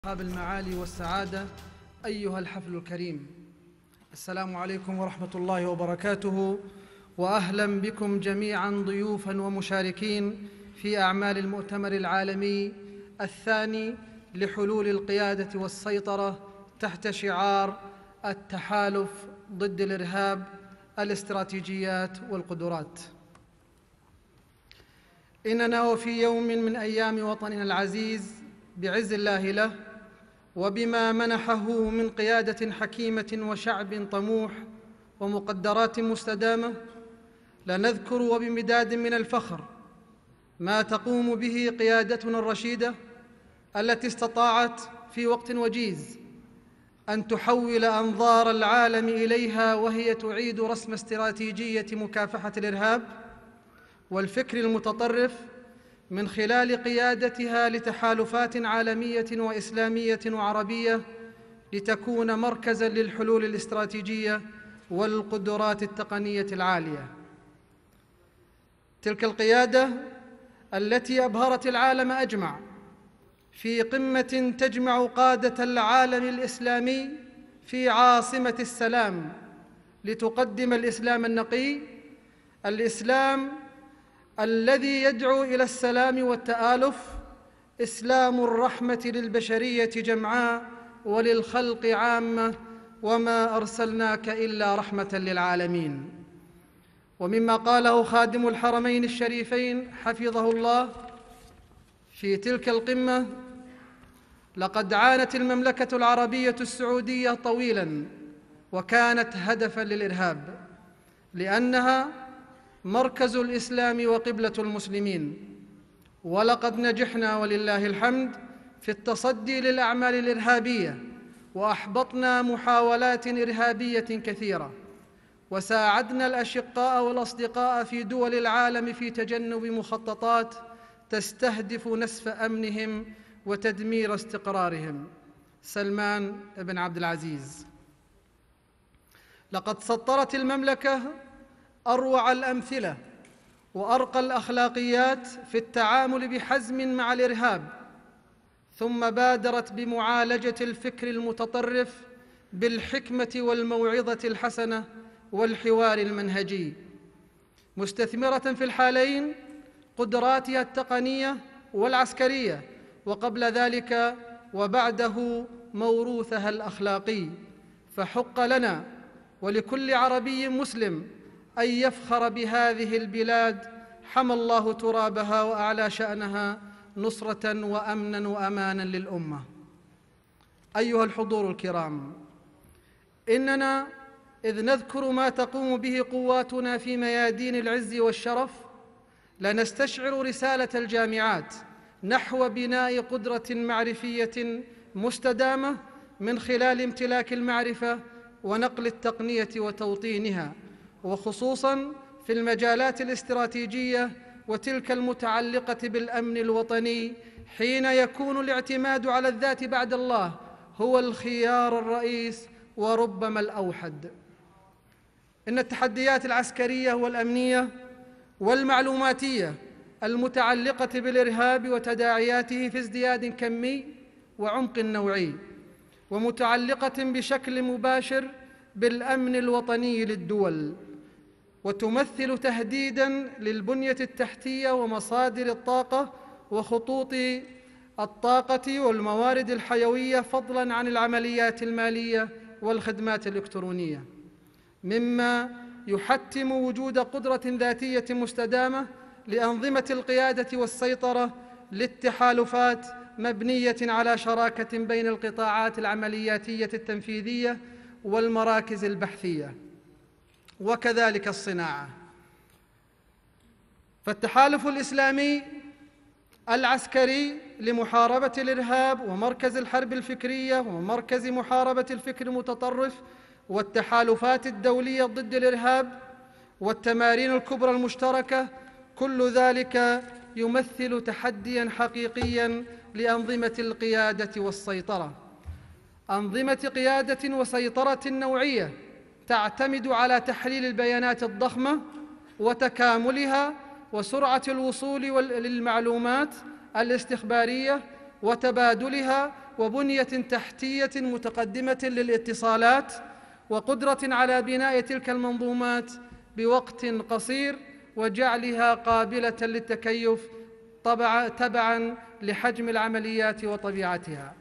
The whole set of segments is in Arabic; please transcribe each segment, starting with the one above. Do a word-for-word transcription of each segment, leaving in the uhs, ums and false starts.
أصحاب المعالي والسعادة، أيها الحفل الكريم، السلام عليكم ورحمة الله وبركاته، وأهلا بكم جميعا ضيوفا ومشاركين في أعمال المؤتمر العالمي الثاني لحلول القيادة والسيطرة تحت شعار التحالف ضد الإرهاب، الاستراتيجيات والقدرات. إننا وفي يوم من أيام وطننا العزيز بعز الله له وبما منحه من قيادة حكيمة وشعب طموح ومقدرات مستدامة، لنذكر وبمداد من الفخر ما تقوم به قيادتنا الرشيدة التي استطاعت في وقت وجيز أن تحول أنظار العالم إليها، وهي تعيد رسم استراتيجية مكافحة الإرهاب والفكر المتطرف من خلال قيادتها لتحالفات عالمية وإسلامية وعربية لتكون مركزاً للحلول الاستراتيجية والقدرات التقنية العالية. تلك القيادة التي أبهرت العالم أجمع في قمة تجمع قادة العالم الإسلامي في عاصمة السلام لتقدم الإسلام النقي، الإسلام الذي يدعو إلى السلام والتآلف، إسلام الرحمة للبشرية جمعاء وللخلق عامة، وما أرسلناك إلا رحمة للعالمين. ومما قاله خادم الحرمين الشريفين حفظه الله في تلك القمة: لقد عانت المملكة العربية السعودية طويلاً وكانت هدفاً للإرهاب، لأنها مركز الإسلام وقبلة المسلمين، ولقد نجحنا ولله الحمد في التصدي للأعمال الإرهابية، وأحبطنا محاولات إرهابية كثيرة، وساعدنا الأشقاء والأصدقاء في دول العالم في تجنب مخططات تستهدف نسف أمنهم وتدمير استقرارهم. سلمان بن عبد العزيز. لقد سطرت المملكة أروع الأمثلة وأرقى الأخلاقيات في التعامل بحزم مع الإرهاب، ثم بادرت بمعالجة الفكر المتطرف بالحكمة والموعظة الحسنة والحوار المنهجي، مستثمرة في الحالين قدراتها التقنية والعسكرية، وقبل ذلك وبعده موروثها الأخلاقي. فحق لنا ولكل عربي مسلم أن يفخر بهذه البلاد حمى الله ترابها وأعلى شأنها نصرة وأمنا وأمانا للأمة. أيها الحضور الكرام، إننا إذ نذكر ما تقوم به قواتنا في ميادين العز والشرف لنستشعر رسالة الجامعات نحو بناء قدرة معرفية مستدامة من خلال امتلاك المعرفة ونقل التقنية وتوطينها، وخصوصاً في المجالات الاستراتيجية وتلك المتعلقة بالأمن الوطني، حين يكون الاعتماد على الذات بعد الله هو الخيار الرئيس وربما الأوحد. إن التحديات العسكرية والأمنية والمعلوماتية المتعلقة بالإرهاب وتداعياته في ازدياد كمي وعمق نوعي، ومتعلقة بشكل مباشر بالأمن الوطني للدول، وتمثل تهديداً للبنية التحتية ومصادر الطاقة وخطوط الطاقة والموارد الحيوية، فضلاً عن العمليات المالية والخدمات الإلكترونية، مما يحتم وجود قدرة ذاتية مستدامة لأنظمة القيادة والسيطرة للتحالفات مبنية على شراكة بين القطاعات العملياتية التنفيذية والمراكز البحثية وكذلك الصناعة. فالتحالف الإسلامي العسكري لمحاربة الإرهاب ومركز الحرب الفكرية ومركز محاربة الفكر المتطرف والتحالفات الدولية ضد الإرهاب والتمارين الكبرى المشتركة، كل ذلك يمثل تحدياً حقيقياً لأنظمة القيادة والسيطرة. أنظمة قيادة وسيطرة نوعية تعتمد على تحليل البيانات الضخمة وتكاملها وسرعة الوصول للمعلومات الاستخبارية وتبادلها وبنية تحتية متقدمة للاتصالات وقدرة على بناء تلك المنظومات بوقت قصير وجعلها قابلة للتكيف تبعاً لحجم العمليات وطبيعتها.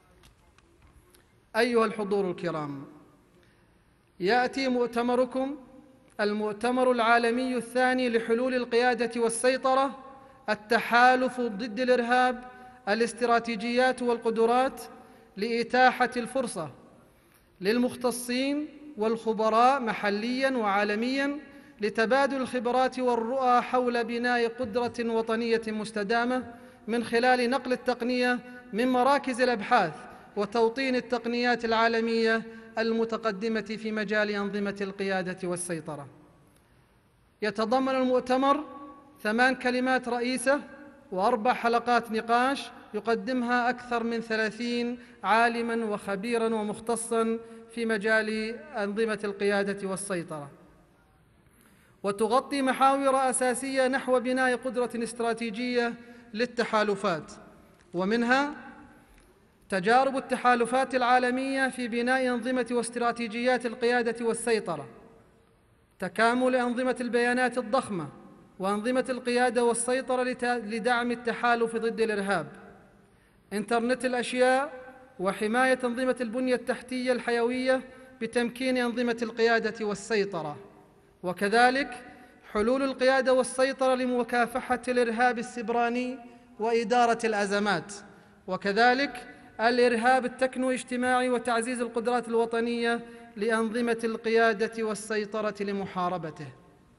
أيها الحضور الكرام، يأتي مؤتمركم المؤتمر العالمي الثاني لحلول القيادة والسيطرة، التحالف ضد الإرهاب، الاستراتيجيات والقدرات، لإتاحة الفرصة للمختصين والخبراء محلياً وعالمياً لتبادل الخبرات والرؤى حول بناء قدرة وطنية مستدامة من خلال نقل التقنية من مراكز الأبحاث وتوطين التقنيات العالمية المتقدمة في مجال أنظمة القيادة والسيطرة. يتضمن المؤتمر ثمان كلمات رئيسة وأربع حلقات نقاش يقدمها أكثر من ثلاثين عالماً وخبيراً ومختصاً في مجال أنظمة القيادة والسيطرة، وتغطي محاور أساسية نحو بناء قدرة استراتيجية للتحالفات، ومنها تجارب التحالفات العالمية في بناء أنظمة واستراتيجيات القيادة والسيطرة، تكامل أنظمة البيانات الضخمة وأنظمة القيادة والسيطرة لدعم التحالف ضد الإرهاب، إنترنت الأشياء وحماية أنظمة البنية التحتية الحيوية بتمكين أنظمة القيادة والسيطرة، وكذلك حلول القيادة والسيطرة لمكافحة الإرهاب السبراني وإدارة الأزمات، وكذلك الإرهاب التكنو اجتماعي وتعزيز القدرات الوطنية لأنظمة القيادة والسيطرة لمحاربته.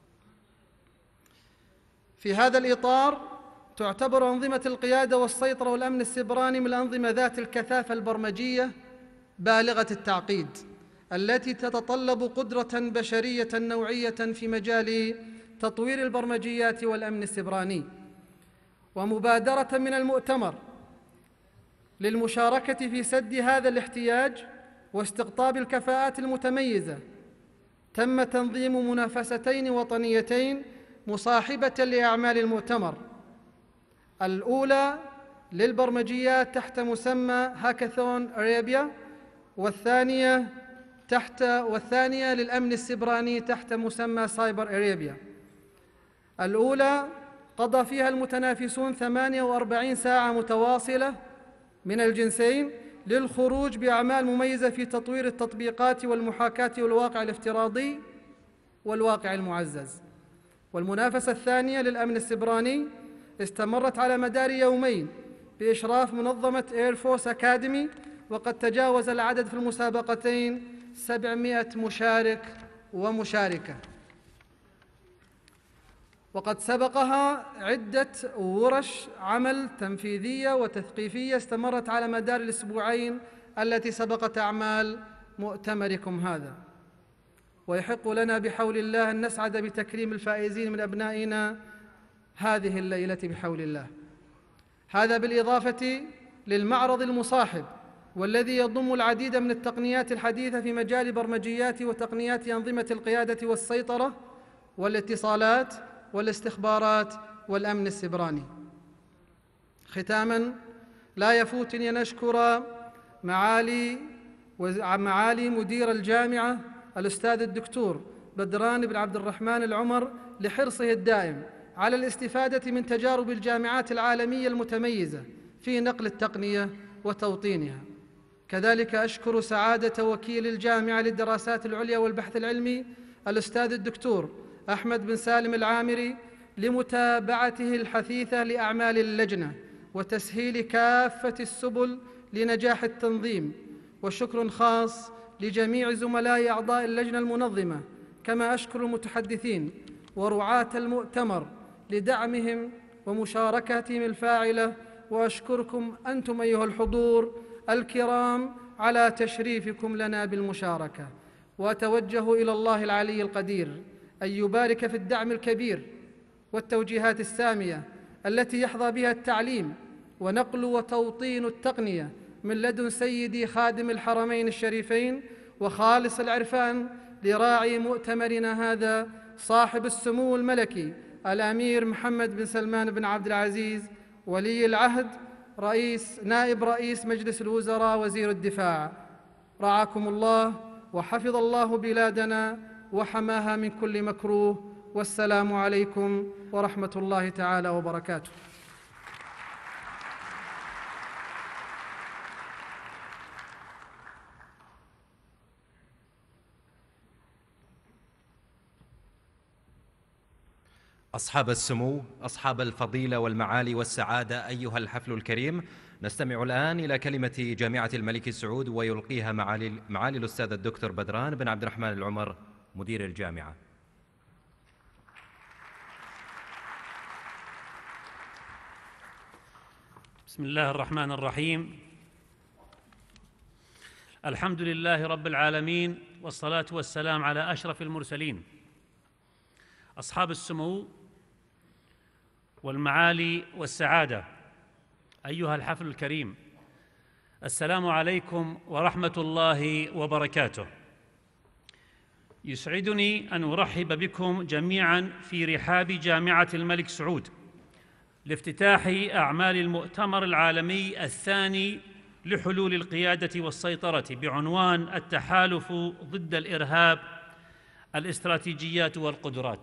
في هذا الإطار تعتبر أنظمة القيادة والسيطرة والأمن السبراني من الأنظمة ذات الكثافة البرمجية بالغة التعقيد التي تتطلب قدرة بشرية نوعية في مجال تطوير البرمجيات والأمن السبراني. ومبادرة من المؤتمر للمشاركة في سد هذا الاحتياج واستقطاب الكفاءات المتميزة، تم تنظيم منافستين وطنيتين مصاحبة لأعمال المؤتمر، الأولى للبرمجيات تحت مسمى هاكاثون أريبيا، والثانية تحت والثانية للأمن السبراني تحت مسمى سايبر أريبيا. الأولى قضى فيها المتنافسون ثمانية وأربعين ساعة متواصلة من الجنسين للخروج بأعمال مميزة في تطوير التطبيقات والمحاكاة والواقع الافتراضي والواقع المعزز. والمنافسة الثانية للأمن السبراني استمرت على مدار يومين بإشراف منظمة إير فورس أكاديمي، وقد تجاوز العدد في المسابقتين سبعمائة مشارك ومشاركة، وقد سبقها عدة ورش عمل تنفيذية وتثقيفية استمرت على مدار الأسبوعين التي سبقت أعمال مؤتمركم هذا. ويحق لنا بحول الله أن نسعد بتكريم الفائزين من أبنائنا هذه الليلة بحول الله. هذا بالإضافة للمعرض المصاحب والذي يضم العديد من التقنيات الحديثة في مجال برمجيات وتقنيات أنظمة القيادة والسيطرة والاتصالات والاستخبارات والأمن السبراني. ختاماً، لا يفوتني أن أشكر معالي معالي مدير الجامعة الأستاذ الدكتور بدران بن عبد الرحمن العمر لحرصه الدائم على الاستفادة من تجارب الجامعات العالمية المتميزة في نقل التقنية وتوطينها. كذلك أشكر سعادة وكيل الجامعة للدراسات العليا والبحث العلمي الأستاذ الدكتور أحمد بن سالم العامري لمتابعته الحثيثة لأعمال اللجنة وتسهيل كافة السبل لنجاح التنظيم. وشكر خاص لجميع زملاء أعضاء اللجنة المنظمة، كما أشكر المتحدثين ورعاة المؤتمر لدعمهم ومشاركتهم الفاعلة. وأشكركم أنتم أيها الحضور الكرام على تشريفكم لنا بالمشاركة. وأتوجه إلى الله العلي القدير أن يبارك في الدعم الكبير والتوجيهات السامية التي يحظى بها التعليم ونقل وتوطين التقنية من لدن سيدي خادم الحرمين الشريفين وخالص العرفان لراعي مؤتمرنا هذا صاحب السمو الملكي الأمير محمد بن سلمان بن عبد العزيز ولي العهد رئيس نائب رئيس مجلس الوزراء وزير الدفاع، رعاكم الله وحفظ الله بلادنا وحماها من كل مكروه، والسلام عليكم ورحمة الله تعالى وبركاته. أصحاب السمو، أصحاب الفضيلة والمعالي والسعادة، أيها الحفل الكريم، نستمع الآن إلى كلمة جامعة الملك سعود ويلقيها معالي, معالي الأستاذ الدكتور بدران بن عبد الرحمن العمر مدير الجامعة. بسم الله الرحمن الرحيم. الحمد لله رب العالمين، والصلاة والسلام على أشرف المرسلين. أصحاب السمو والمعالي والسعادة، أيها الحفل الكريم، السلام عليكم ورحمة الله وبركاته. يسعدني أن أرحب بكم جميعاً في رحاب جامعة الملك سعود لافتتاح أعمال المؤتمر العالمي الثاني لحلول القيادة والسيطرة بعنوان التحالف ضد الإرهاب، الاستراتيجيات والقدرات.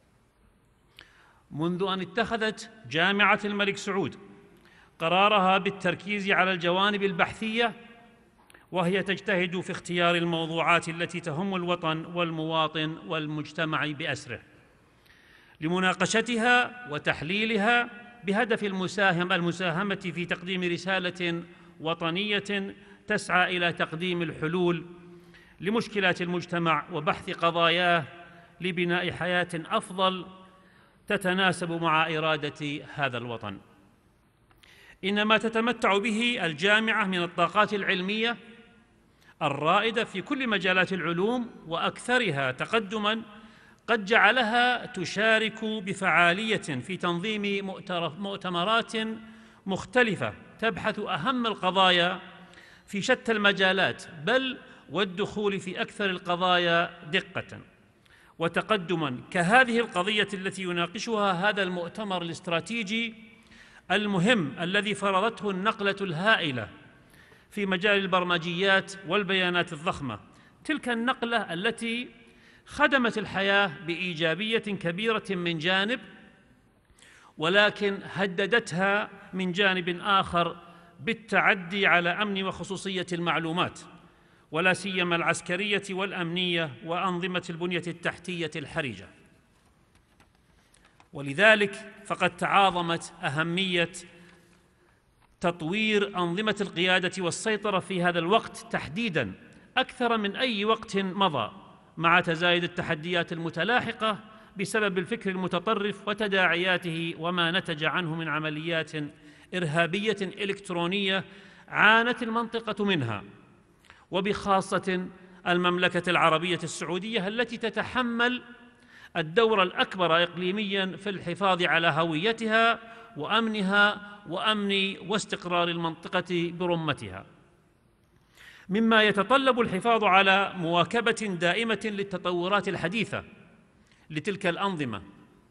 منذ أن اتخذت جامعة الملك سعود قرارها بالتركيز على الجوانب البحثية، وهي تجتهد في اختيار الموضوعات التي تهم الوطن والمواطن والمجتمع بأسره لمناقشتها وتحليلها بهدف المساهم المساهمة في تقديم رسالة وطنية تسعى إلى تقديم الحلول لمشكلات المجتمع وبحث قضاياه لبناء حياة أفضل تتناسب مع إرادة هذا الوطن. إن ما تتمتع به الجامعة من الطاقات العلمية الرائدة في كل مجالات العلوم وأكثرها تقدماً قد جعلها تشارك بفعالية في تنظيم مؤتمرات مختلفة تبحث أهم القضايا في شتى المجالات، بل والدخول في أكثر القضايا دقة وتقدماً كهذه القضية التي يناقشها هذا المؤتمر الاستراتيجي المهم الذي فرضته النقلة الهائلة في مجال البرمجيات والبيانات الضخمة، تلك النقلة التي خدمت الحياة بإيجابية كبيرة من جانب، ولكن هددتها من جانب آخر بالتعدي على أمن وخصوصية المعلومات، ولا سيما العسكرية والأمنية وأنظمة البنية التحتية الحرجة. ولذلك فقد تعاظمت أهمية تطوير أنظمة القيادة والسيطرة في هذا الوقت تحديداً أكثر من أي وقت مضى، مع تزايد التحديات المتلاحقة بسبب الفكر المتطرف وتداعياته وما نتج عنه من عمليات إرهابية إلكترونية عانت المنطقة منها، وبخاصة المملكة العربية السعودية التي تتحمل الدور الأكبر إقليمياً في الحفاظ على هويتها وأمنها وأمن واستقرار المنطقة برمتها، مما يتطلب الحفاظ على مواكبة دائمة للتطورات الحديثة لتلك الأنظمة.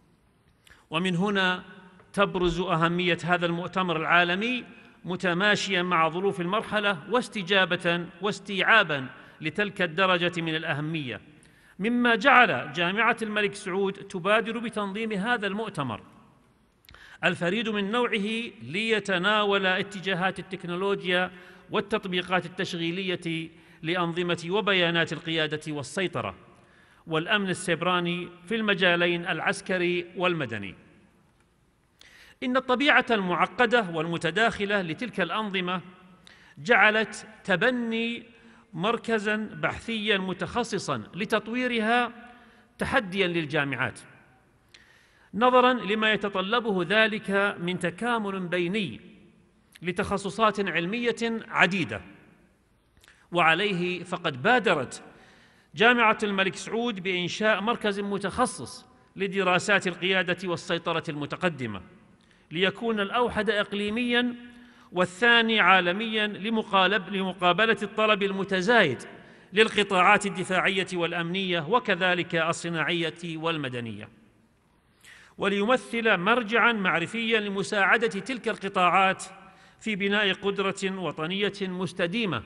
ومن هنا تبرز أهمية هذا المؤتمر العالمي متماشياً مع ظروف المرحلة واستجابة واستيعاباً لتلك الدرجة من الأهمية، مما جعل جامعة الملك سعود تبادر بتنظيم هذا المؤتمر الفريد من نوعه ليتناول اتجاهات التكنولوجيا والتطبيقات التشغيلية لأنظمة وبيانات القيادة والسيطرة والأمن السيبراني في المجالين العسكري والمدني. إن الطبيعة المعقدة والمتداخلة لتلك الأنظمة جعلت تبني مركزاً بحثياً متخصصاً لتطويرها تحدياً للجامعات، نظراً لما يتطلبه ذلك من تكامل بيني لتخصصات علمية عديدة. وعليه فقد بادرت جامعة الملك سعود بإنشاء مركز متخصص لدراسات القيادة والسيطرة المتقدمة، ليكون الأوحد إقليمياً والثاني عالمياً لمقابلة الطلب المتزايد للقطاعات الدفاعية والأمنية وكذلك الصناعية والمدنية، وليمثل مرجعاً معرفياً لمساعدة تلك القطاعات في بناء قدرة وطنية مستديمة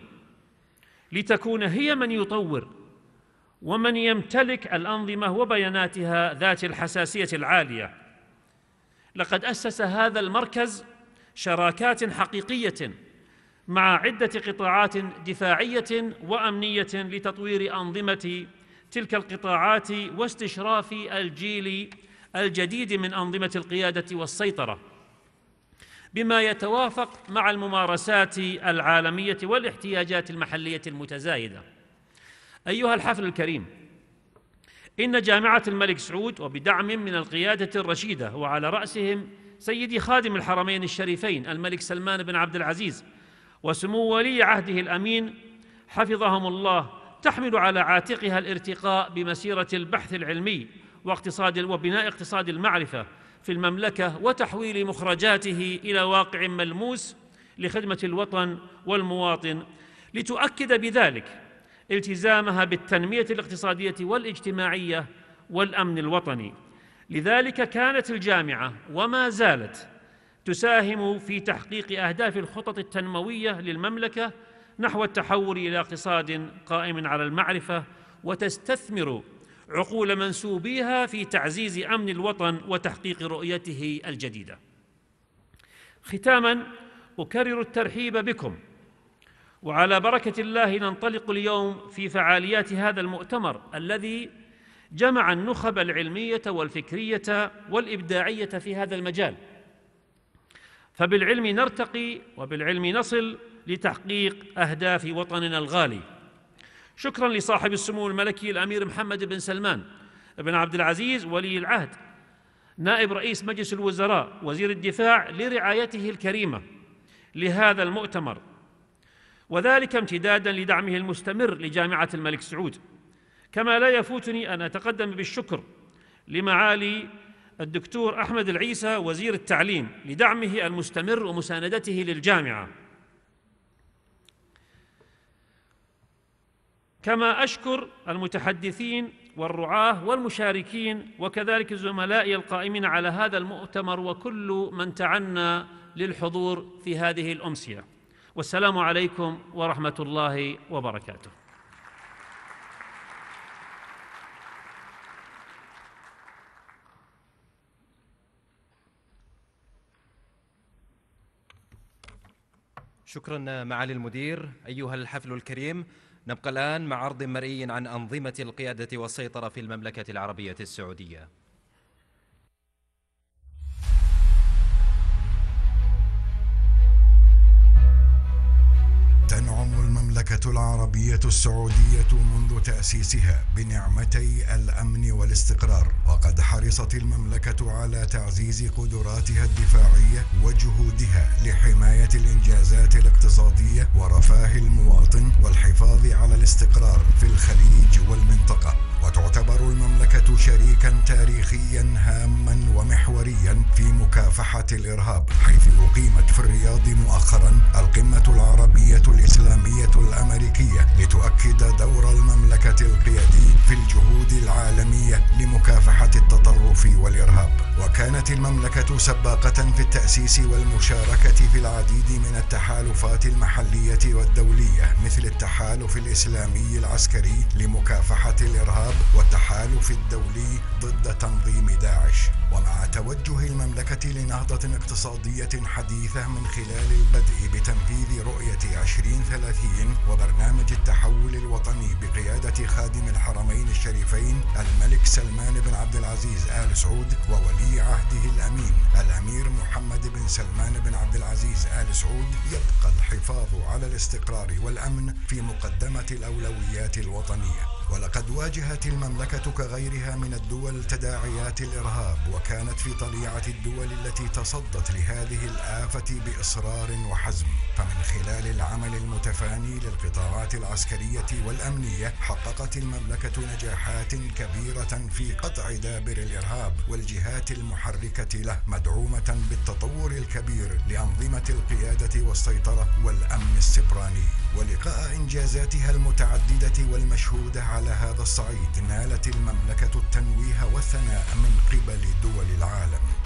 لتكون هي من يطور ومن يمتلك الأنظمة وبياناتها ذات الحساسية العالية. لقد أسس هذا المركز شراكات حقيقية مع عدة قطاعات دفاعية وأمنية لتطوير أنظمة تلك القطاعات واستشراف الجيل الجديد من أنظمة القيادة والسيطرة بما يتوافق مع الممارسات العالمية والاحتياجات المحلية المتزايدة. أيها الحفل الكريم، إن جامعة الملك سعود وبدعم من القيادة الرشيدة وعلى رأسهم سيدي خادم الحرمين الشريفين الملك سلمان بن عبد العزيز وسمو ولي عهده الأمين حفظهم الله، تحمل على عاتقها الارتقاء بمسيرة البحث العلمي واقتصاد وبناء اقتصاد المعرفة في المملكة وتحويل مخرجاته إلى واقع ملموس لخدمة الوطن والمواطن، لتؤكد بذلك التزامها بالتنمية الاقتصادية والاجتماعية والأمن الوطني. لذلك كانت الجامعة وما زالت تساهم في تحقيق أهداف الخطط التنموية للمملكة نحو التحول إلى اقتصاد قائم على المعرفة، وتستثمر عقول منسوبيها في تعزيز أمن الوطن وتحقيق رؤيته الجديدة. ختاماً، أكرر الترحيب بكم، وعلى بركة الله ننطلق اليوم في فعاليات هذا المؤتمر الذي جمع النخب العلمية والفكرية والإبداعية في هذا المجال، فبالعلم نرتقي وبالعلم نصل لتحقيق أهداف وطننا الغالي. شكراً لصاحب السمو الملكي الأمير محمد بن سلمان بن عبد العزيز ولي العهد نائب رئيس مجلس الوزراء وزير الدفاع لرعايته الكريمة لهذا المؤتمر، وذلك امتداداً لدعمه المستمر لجامعة الملك سعود. كما لا يفوتني أن أتقدم بالشكر لمعالي الدكتور أحمد العيسى وزير التعليم لدعمه المستمر ومساندته للجامعة. كما أشكر المتحدثين والرعاة والمشاركين وكذلك زملائي القائمين على هذا المؤتمر وكل من تعنى للحضور في هذه الأمسية. والسلام عليكم ورحمة الله وبركاته. شكراً معالي المدير. أيها الحفل الكريم، نبقى الآن مع عرض مرئي عن أنظمة القيادة والسيطرة في المملكة العربية السعودية. تنعم المملكة العربية السعودية منذ تأسيسها بنعمتي الأمن والاستقرار، وقد حرصت المملكة على تعزيز قدراتها الدفاعية وجهودها لحماية الإنجازات الاقتصادية ورفاه المواطن والحفاظ على الاستقرار في الخليج والمنطقة. وتعتبر المملكة شريكا تاريخيا هاما ومحوريا في مكافحة الإرهاب، حيث أقيمت في الرياض مؤخرا القمة العربية الإسلامية الأمريكية لتؤكد دور المملكة القيادي في الجهود العالمية لمكافحة التطرف والإرهاب. وكانت المملكة سباقة في التأسيس والمشاركة في العديد من التحالفات المحلية والدولية، مثل التحالف الإسلامي العسكري لمكافحة الإرهاب والتحالف الدولي ضد تنظيم داعش. ومع توجه المملكة لنهضة اقتصادية حديثة من خلال البدء بتنفيذ رؤية عشرين ثلاثين وبرنامج التحول الوطني بقيادة خادم الحرمين الشريفين الملك سلمان بن عبد العزيز آل سعود وولي عهده الأمين الأمير محمد بن سلمان بن عبد العزيز آل سعود، يبقى الحفاظ على الاستقرار والأمن في مقدمة الأولويات الوطنية. ولقد واجهت المملكة كغيرها من الدول تداعيات الإرهاب، وكانت في طليعة الدول التي تصدت لهذه الآفة بإصرار وحزم. فمن خلال العمل المتفاني للقطاعات العسكرية والأمنية حققت المملكة نجاحات كبيرة في قطع دابر الإرهاب والجهات المحركة له، مدعومة بالتطور الكبير لأنظمة القيادة والسيطرة والأمن السبراني. ولقاء إنجازاتها المتعددة والمشهودة على هذا الصعيد، نالت المملكة التنويه والثناء من قبل دول العالم.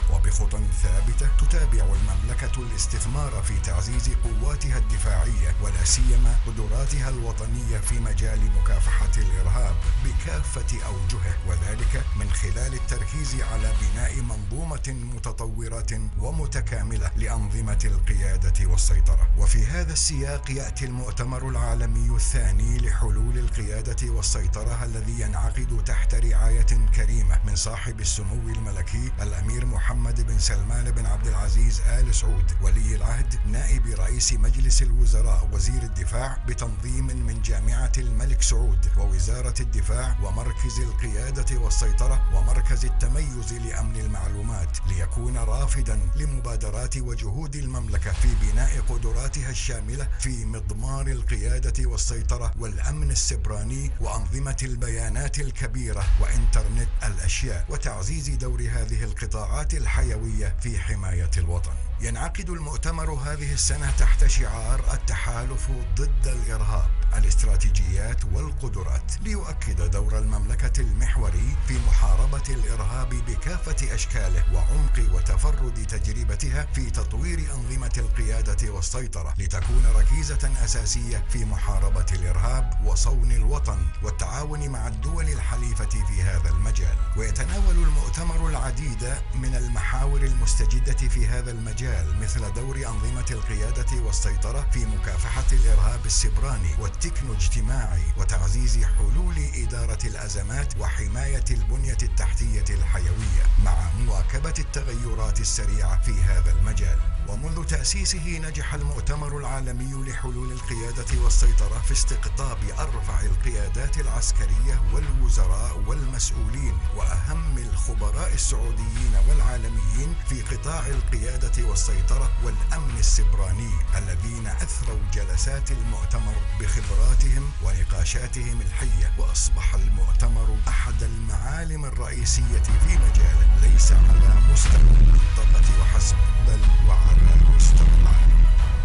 وبخطى ثابتة تتابع المملكة الاستثمار في تعزيز قواتها الدفاعية ولا سيما قدراتها الوطنية في مجال مكافحة الإرهاب بكافة أوجهه، وذلك من خلال التركيز على بناء منظومة متطورة ومتكاملة لأنظمة القيادة والسيطرة. وفي هذا السياق يأتي المؤتمر العالمي الثاني لحلول القيادة والسيطرة الذي ينعقد تحت رعاية كريمة من صاحب السمو الملكي الأمير محمد بن سلمان بن عبد العزيز آل سعود ولي العهد نائب رئيس مجلس الوزراء وزير الدفاع، بتنظيم من جامعة الملك سعود ووزارة الدفاع ومركز القيادة والسيطرة ومركز التميز لأمن المعلومات، ليكون رافدا لمبادرات وجهود المملكة في بناء قدراتها الشاملة في مضمار القيادة والسيطرة والأمن السبراني وأنظمة البيانات الكبيرة وإنترنت الأشياء، وتعزيز دور هذه القطاعات الحيوية في حماية الوطن. ينعقد المؤتمر هذه السنة تحت شعار التحالف ضد الإرهاب، الاستراتيجيات والقدرات، ليؤكد دور المملكة المحوري في محاربة الإرهاب بكافة أشكاله وعمق وتفرد تجربتها في تطوير أنظمة القيادة والسيطرة لتكون ركيزة أساسية في محاربة الإرهاب وصون الوطن والتعاون مع الدول الحليفة في هذا المجال. ويتناول المؤتمر العديد من المحاور المستجدة في هذا المجال، مثل دور أنظمة القيادة والسيطرة في مكافحة الإرهاب السبراني والتكنو اجتماعي وتعزيز حلول إدارة الأزمات وحماية البنية التحتية الحيوية مع مواكبة التغيرات السريعة في هذا المجال. ومنذ تأسيسه نجح المؤتمر العالمي لحلول القيادة والسيطرة في استقطاب أرفع القيادات العسكرية والوزراء والمسؤولين وأهم الخبراء السعوديين والعالميين في قطاع القيادة والسيطرة والأمن السبراني، الذين أثروا جلسات المؤتمر بخبراتهم ونقاشاتهم الحية، وأصبح المؤتمر أحد المعالم الرئيسية في مجاله ليس على مستوى المنطقة وحسب بل وعلى مستوى العالم.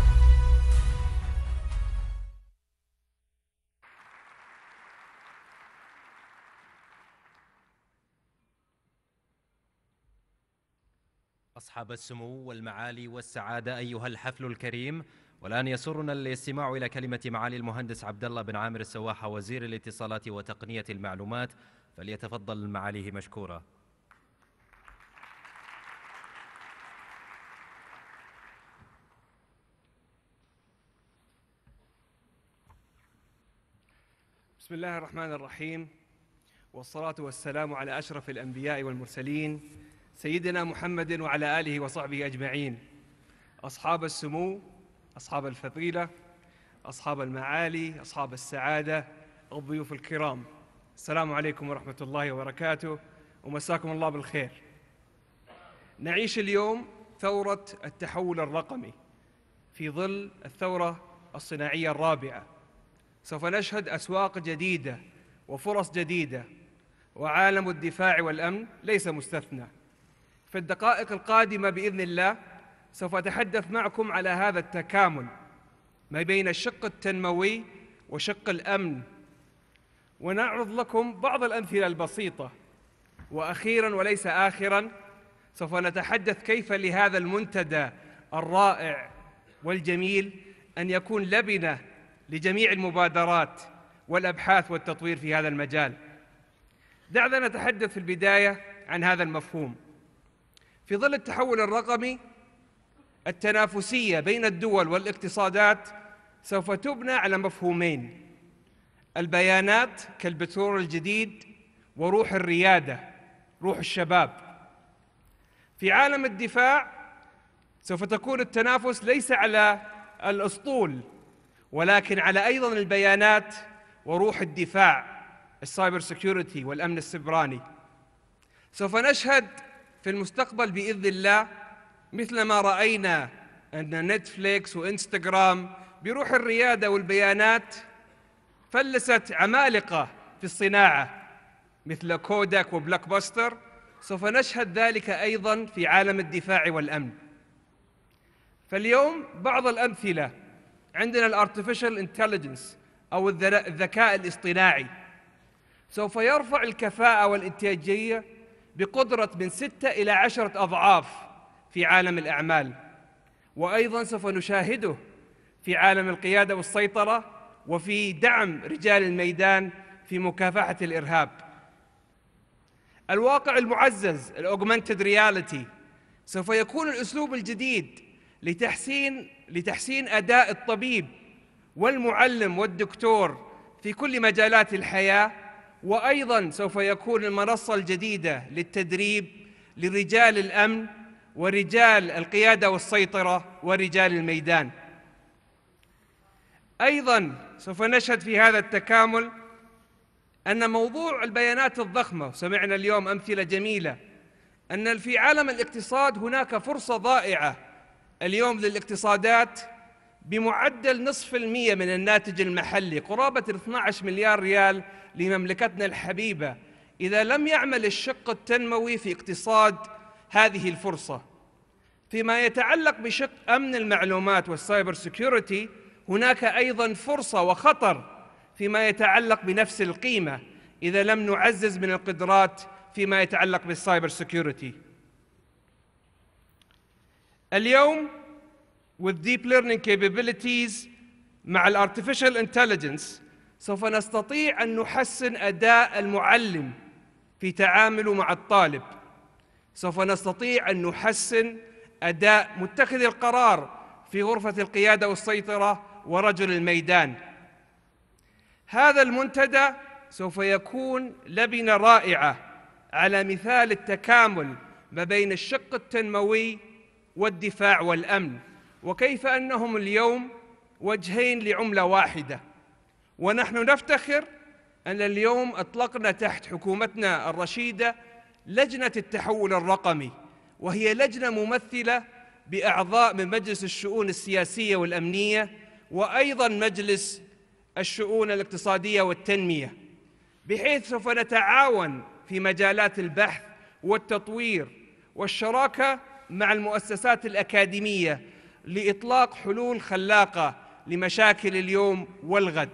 أصحاب السمو والمعالي والسعادة أيها الحفل الكريم، والآن يسرنا الاستماع إلى كلمة معالي المهندس عبد الله بن عامر السواحة وزير الاتصالات وتقنية المعلومات، فليتفضل معاليه مشكورا. بسم الله الرحمن الرحيم، والصلاة والسلام على أشرف الأنبياء والمرسلين سيدنا محمد وعلى آله وصحبه أجمعين. أصحاب السمو، أصحاب الفضيلة، أصحاب المعالي، أصحاب السعادة، الضيوف الكرام، السلام عليكم ورحمة الله وبركاته، ومساكم الله بالخير. نعيش اليوم ثورة التحول الرقمي في ظل الثورة الصناعية الرابعة. سوف نشهد أسواق جديدة وفرص جديدة، وعالم الدفاع والأمن ليس مستثنى. في الدقائق القادمة بإذن الله سوف أتحدث معكم على هذا التكامل ما بين الشق التنموي وشق الأمن، ونعرض لكم بعض الأمثلة البسيطة. وأخيراً وليس آخراً سوف نتحدث كيف لهذا المنتدى الرائع والجميل أن يكون لبنة لجميع المبادرات والأبحاث والتطوير في هذا المجال. دعنا نتحدث في البداية عن هذا المفهوم. في ظل التحول الرقمي، التنافسية بين الدول والاقتصادات سوف تبنى على مفهومين: البيانات كالبترول الجديد، وروح الريادة، روح الشباب. في عالم الدفاع سوف تكون التنافس ليس على الأسطول، ولكن على أيضاً البيانات وروح الدفاع، السايبر سيكيورتي والأمن السبراني. سوف نشهد في المستقبل بإذن الله مثل ما رأينا أن نتفليكس وإنستغرام بروح الريادة والبيانات فلست عمالقة في الصناعة مثل كوداك وبلاك باستر، سوف نشهد ذلك أيضاً في عالم الدفاع والأمن. فاليوم بعض الأمثلة: عندنا الارتفيشال انتليجنس أو الذكاء الاصطناعي، سوف يرفع الكفاءة والإنتاجية بقدرة من ستة إلى عشرة أضعاف في عالم الأعمال، وأيضاً سوف نشاهده في عالم القيادة والسيطرة وفي دعم رجال الميدان في مكافحة الإرهاب. الواقع المعزز الأوغمنتد رياليتي سوف يكون الأسلوب الجديد لتحسين لتحسين أداء الطبيب والمعلم والدكتور في كل مجالات الحياة، وأيضاً سوف يكون المنصة الجديدة للتدريب لرجال الأمن ورجال القيادة والسيطرة ورجال الميدان. أيضاً سوف نشهد في هذا التكامل أن موضوع البيانات الضخمة، سمعنا اليوم أمثلة جميلة، أن في عالم الاقتصاد هناك فرصة ضائعة اليوم للاقتصادات بمعدل نصف المية من الناتج المحلي، قرابة اثني عشر مليار ريال لمملكتنا الحبيبة، إذا لم يعمل الشق التنموي في اقتصاد هذه الفرصة. فيما يتعلق بشق أمن المعلومات والسايبر سيكيورتي، هناك أيضاً فرصة وخطر فيما يتعلق بنفس القيمة إذا لم نعزز من القدرات فيما يتعلق بالسايبر سيكيورتي. اليوم with deep learning capabilities مع ال artificial intelligence سوف نستطيع أن نحسن أداء المعلم في تعامله مع الطالب، سوف نستطيع أن نحسن أداء متخذ القرار في غرفة القيادة والسيطرة ورجل الميدان. هذا المنتدى سوف يكون لبنة رائعة على مثال التكامل ما بين الشق التنموي والدفاع والأمن، وكيف أنهم اليوم وجهين لعملة واحدة. ونحن نفتخر أن اليوم أطلقنا تحت حكومتنا الرشيدة لجنة التحول الرقمي، وهي لجنة ممثلة بأعضاء من مجلس الشؤون السياسية والأمنية وأيضاً مجلس الشؤون الاقتصادية والتنمية، بحيث سوف نتعاون في مجالات البحث والتطوير والشراكة مع المؤسسات الأكاديمية لإطلاق حلول خلاقة لمشاكل اليوم والغد.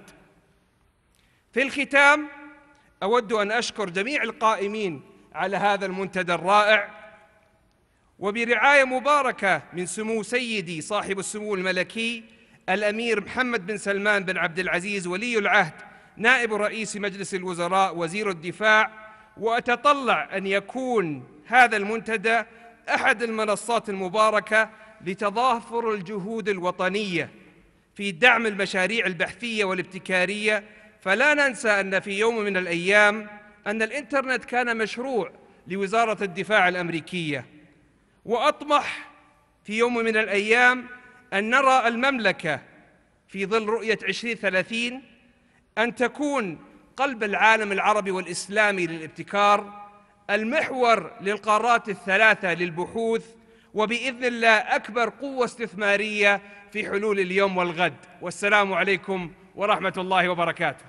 في الختام أود أن أشكر جميع القائمين على هذا المنتدى الرائع، وبرعاية مباركة من سمو سيدي صاحب السمو الملكي الأمير محمد بن سلمان بن عبد العزيز ولي العهد نائب رئيس مجلس الوزراء وزير الدفاع. وأتطلع أن يكون هذا المنتدى أحد المنصات المباركة لتضافر الجهود الوطنية في دعم المشاريع البحثية والابتكارية. فلا ننسى أن في يوم من الأيام أن الإنترنت كان مشروع لوزارة الدفاع الأمريكية، وأطمح في يوم من الأيام أن نرى المملكة في ظل رؤية عشرين ثلاثين أن تكون قلب العالم العربي والإسلامي للابتكار، المحور للقارات الثلاثة للبحوث، وبإذن الله أكبر قوة استثمارية في حلول اليوم والغد. والسلام عليكم ورحمة الله وبركاته.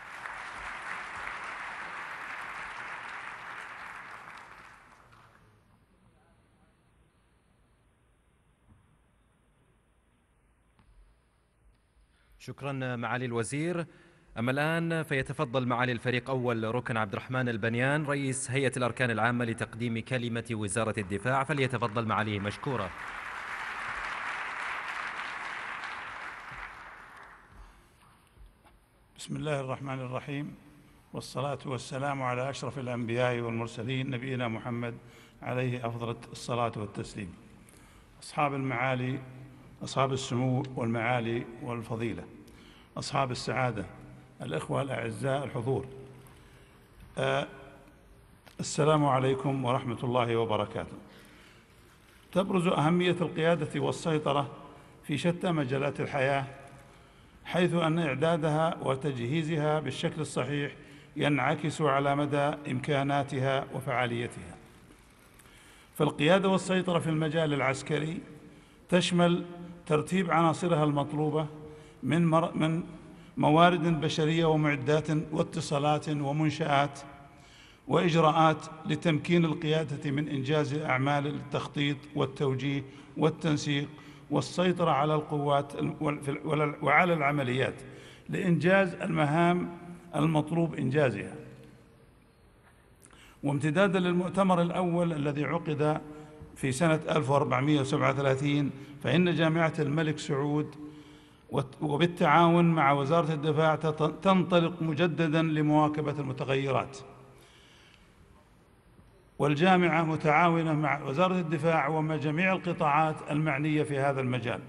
شكرا معالي الوزير. أما الآن فيتفضل معالي الفريق أول ركن عبد الرحمن البنيان رئيس هيئة الأركان العامة لتقديم كلمة وزارة الدفاع، فليتفضل معاليه مشكورا. بسم الله الرحمن الرحيم، والصلاة والسلام على أشرف الأنبياء والمرسلين نبينا محمد عليه أفضل الصلاة والتسليم. أصحاب المعالي، أصحاب السمو والمعالي والفضيلة، أصحاب السعادة، الإخوة الأعزاء الحضور، أه السلام عليكم ورحمة الله وبركاته. تبرز أهمية القيادة والسيطرة في شتى مجالات الحياة، حيث أن إعدادها وتجهيزها بالشكل الصحيح ينعكس على مدى إمكاناتها وفعاليتها. فالقيادة والسيطرة في المجال العسكري تشمل ترتيب عناصرها المطلوبة من من موارد بشرية ومعدات واتصالات ومنشآت وإجراءات لتمكين القيادة من إنجاز أعمال التخطيط والتوجيه والتنسيق والسيطرة على القوات وعلى العمليات لإنجاز المهام المطلوب إنجازها. وامتدادا للمؤتمر الأول الذي عقد في سنة ألف وأربعمائة وسبعة وثلاثين، فإن جامعة الملك سعود وبالتعاون مع وزارة الدفاع تنطلق مجددا لمواكبة المتغيرات، والجامعة متعاونة مع وزارة الدفاع ومع جميع القطاعات المعنية في هذا المجال،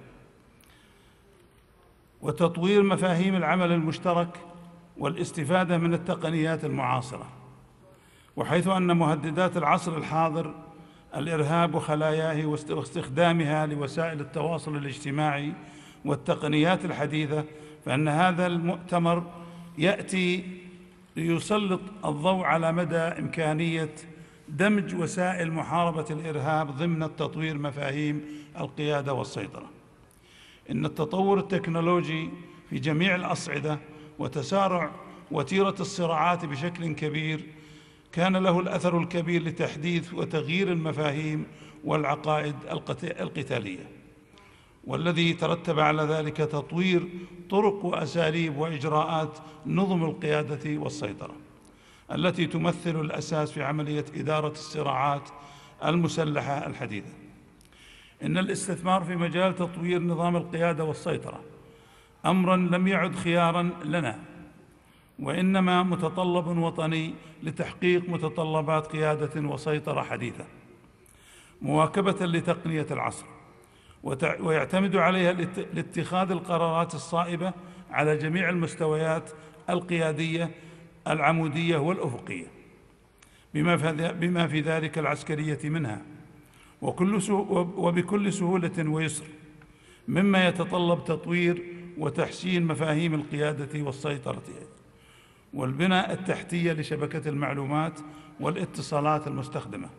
وتطوير مفاهيم العمل المشترك والاستفادة من التقنيات المعاصرة. وحيث أن مهددات العصر الحاضر الإرهاب وخلاياه واستخدامها لوسائل التواصل الاجتماعي والتقنيات الحديثة، فإن هذا المؤتمر يأتي ليسلط الضوء على مدى إمكانية دمج وسائل محاربة الإرهاب ضمن التطوير مفاهيم القيادة والسيطرة. إن التطور التكنولوجي في جميع الأصعدة وتسارع وتيرة الصراعات بشكل كبير كان له الأثر الكبير لتحديث وتغيير المفاهيم والعقائد القتالية، والذي ترتب على ذلك تطوير طرق وأساليب وإجراءات نظم القيادة والسيطرة التي تمثل الأساس في عملية إدارة الصراعات المسلحة الحديثة. إن الاستثمار في مجال تطوير نظام القيادة والسيطرة أمراً لم يعد خياراً لنا، وإنما متطلب وطني لتحقيق متطلبات قيادة وسيطرة حديثة مواكبة لتقنية العصر، ويعتمد عليها لاتخاذ القرارات الصائبة على جميع المستويات القيادية العمودية والأفقية، بما في ذلك العسكرية منها، وكل وبكل سهولة ويسر، مما يتطلب تطوير وتحسين مفاهيم القيادة والسيطرة والبناء التحتية لشبكة المعلومات والاتصالات المستخدمة.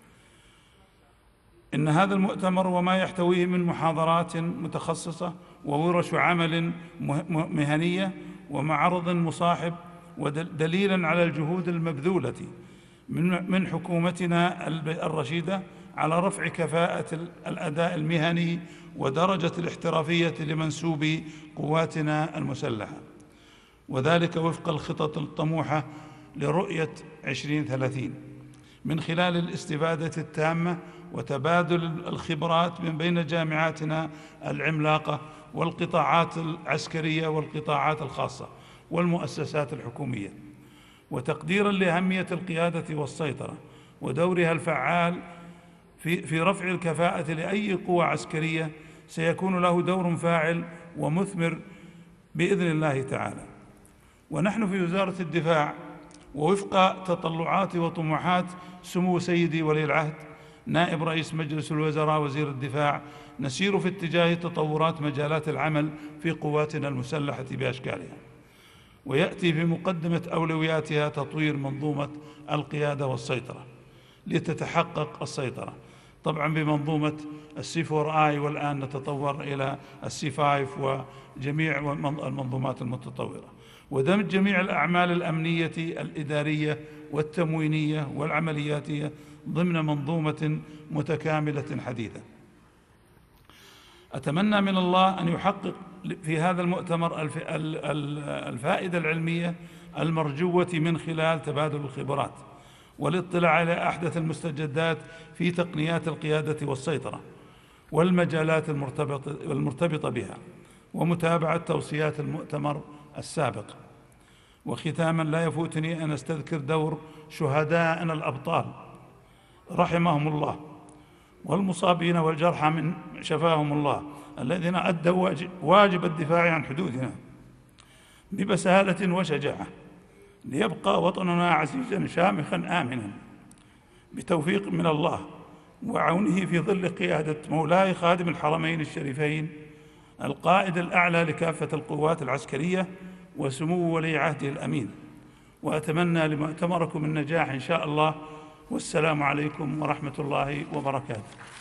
إن هذا المؤتمر وما يحتويه من محاضرات متخصصة وورش عمل مهنية ومعرض مصاحب ودليلاً على الجهود المبذولة من حكومتنا الرشيدة على رفع كفاءة الأداء المهني ودرجة الاحترافية لمنسوبي قواتنا المسلحة، وذلك وفق الخطط الطموحة لرؤية عشرين ثلاثين من خلال الاستفادة التامة وتبادل الخبرات من بين جامعاتنا العملاقة والقطاعات العسكرية والقطاعات الخاصة والمؤسسات الحكومية، وتقديراً لأهمية القيادة والسيطرة ودورها الفعال في في رفع الكفاءة لأي قوة عسكرية سيكون له دور فاعل ومثمر بإذن الله تعالى. ونحن في وزارة الدفاع ووفق تطلعات وطموحات سمو سيدي ولي العهد نائب رئيس مجلس الوزراء وزير الدفاع نسير في اتجاه تطورات مجالات العمل في قواتنا المسلحة بأشكالها، ويأتي في مقدمة أولوياتها تطوير منظومة القيادة والسيطرة لتتحقق السيطرة، طبعا بمنظومة السي فور آي، والآن نتطور إلى السي فايف وجميع المنظومات المتطورة، ودمج جميع الأعمال الأمنية الإدارية والتموينية والعملياتية ضمن منظومة متكاملة حديثة. أتمنى من الله أن يحقق في هذا المؤتمر الفائدة العلمية المرجوة من خلال تبادل الخبرات والاطلاع على أحدث المستجدات في تقنيات القيادة والسيطرة والمجالات المرتبطة, المرتبطة بها، ومتابعة توصيات المؤتمر السابق. وختاما لا يفوتني أن أستذكر دور شهدائنا الأبطال رحمهم الله والمصابين والجرحى من شفاهم الله الذين أدوا واجب الدفاع عن حدودنا ببسالة وشجاعة ليبقى وطننا عزيزا شامخا آمنا بتوفيق من الله وعونه في ظل قيادة مولاي خادم الحرمين الشريفين القائد الأعلى لكافة القوات العسكرية وسمو ولي عهده الأمين. وأتمنى لمؤتمركم النجاح إن شاء الله، والسلام عليكم ورحمة الله وبركاته.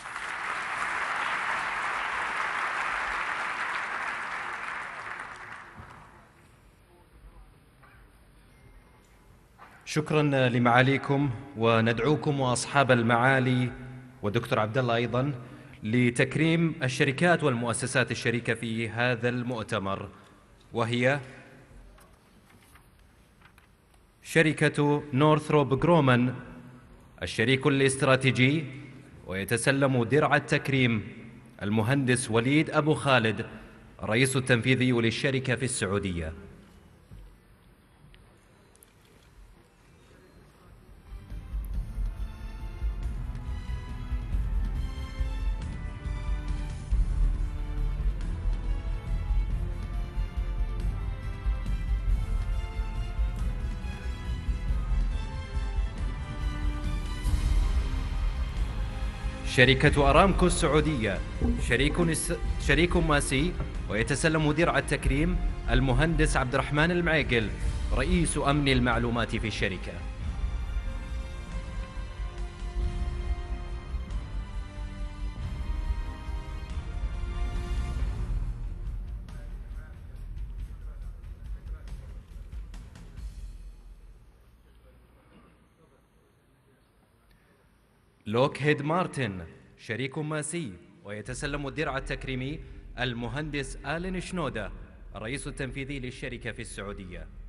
شكرا لمعاليكم، وندعوكم وأصحاب المعالي ودكتور عبد الله أيضا لتكريم الشركات والمؤسسات الشريكة في هذا المؤتمر، وهي شركة نورثروب جرومان الشريك الاستراتيجي ويتسلم درع التكريم المهندس وليد أبو خالد الرئيس التنفيذي للشركة في السعودية. شركة أرامكو السعودية شريك شريك ماسي ويتسلم درع التكريم المهندس عبد الرحمن المعيقل رئيس أمن المعلومات في الشركة. لوكهيد مارتن شريك ماسي ويتسلم الدرع التكريمي المهندس آلين شنودا الرئيس التنفيذي للشركة في السعودية.